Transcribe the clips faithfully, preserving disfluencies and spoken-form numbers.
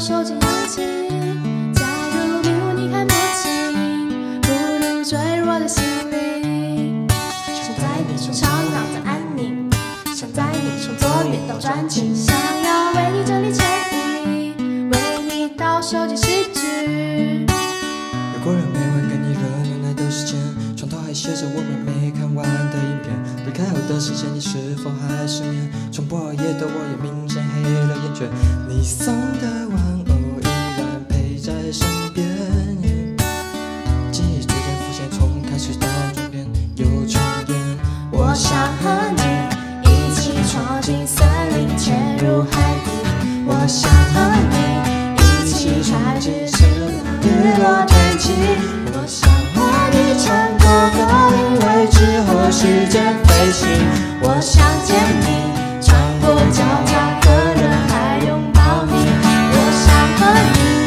手紧扬起，假如迷雾你看不清，不如坠落的心灵。想在你手吵闹的安宁，想在你从左远到转情，想要为你整理衬衣，为你倒收集诗句。 有过人每晚跟你热恋爱的时间，床头还写着我们没看完的影片。离开后的时间，你是否还失眠？重播熬夜的我也明显黑了眼圈。你送的玩偶依然陪在身边，记忆逐渐浮现，从开始到终点又重演。 我想和你一起闯进森林，潜入海底。我想和你一起开始日落天气。我想和你穿过格林威治和时间飞行。我想见你，穿过交叉和人海拥抱你。我想和你。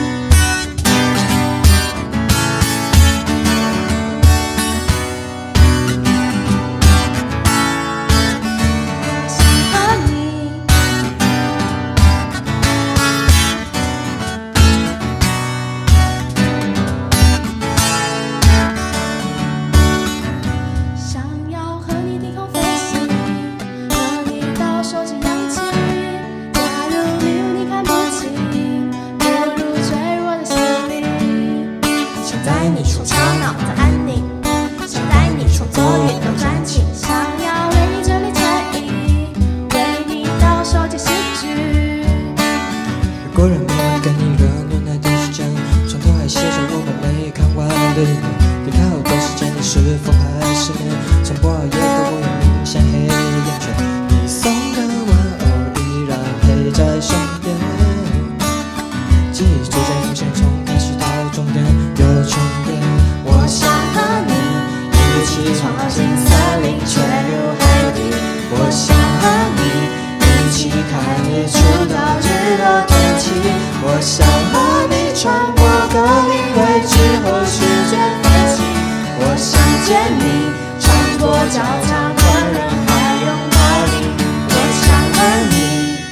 有过人每晚跟你热恋爱的时间，床头还写着我们没看完的影片。离开后的时间，你是否还失眠？重播熬夜的我也明显黑了眼圈。你送的玩偶依然陪在身边，记忆逐渐浮现，从开始到终点又重演。 我想和你一起闯进森林，潜入海底。我想和你一起看日出到日落天气。我想和你穿过格林威治和时间飞行。我想见你，穿过交叉和人海拥抱你。我想和你。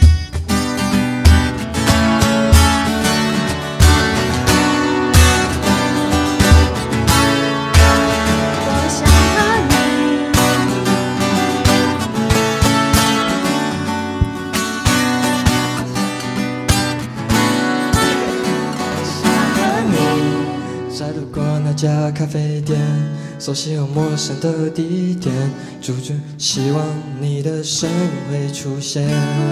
再路过那家咖啡店，熟悉又陌生的地点，住着希望你的身影会出现。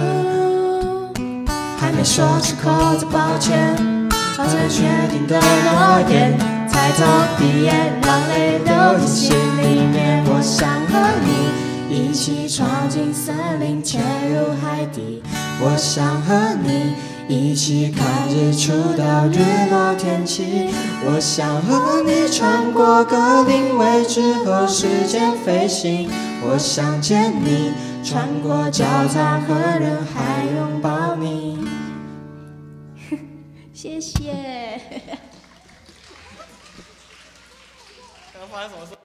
还没说出口的抱歉，好像确定的诺言，才从鼻眼让泪流进心里面。我想和你一起闯进森林，潜入海底。 我想和你一起看日出到日落天气。我想和你穿过格林威治和时间飞行。我想见你，穿过交叉和人海拥抱你。 谢谢。 刚刚发生什么事？